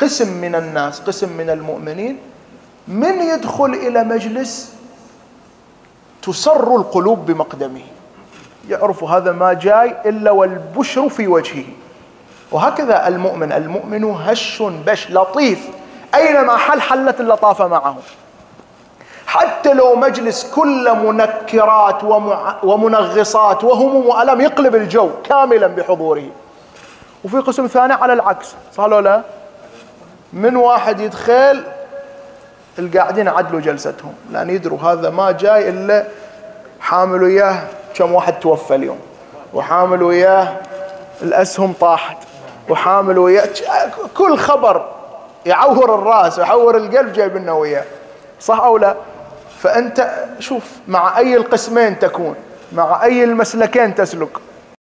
قسم من الناس، قسم من المؤمنين، من يدخل إلى مجلس تسر القلوب بمقدمه، يعرف هذا ما جاي إلا والبشر في وجهه. وهكذا المؤمن هش بش لطيف، أينما حلت اللطافة معه، حتى لو مجلس كله منكرات ومنغصات وهموم وألم يقلب الجو كاملا بحضوره. وفي قسم ثاني على العكس، صار له لا، من واحد يدخل القاعدين عدلوا جلستهم، لأن يدروا هذا ما جاي إلا حامل وياه كم واحد توفى اليوم، وحامل وياه الأسهم طاحت، وحامل وياه كل خبر يعور الرأس ويعور القلب جايب لنا وياه، صح أو لا؟ فأنت شوف مع أي القسمين تكون، مع أي المسلكين تسلك.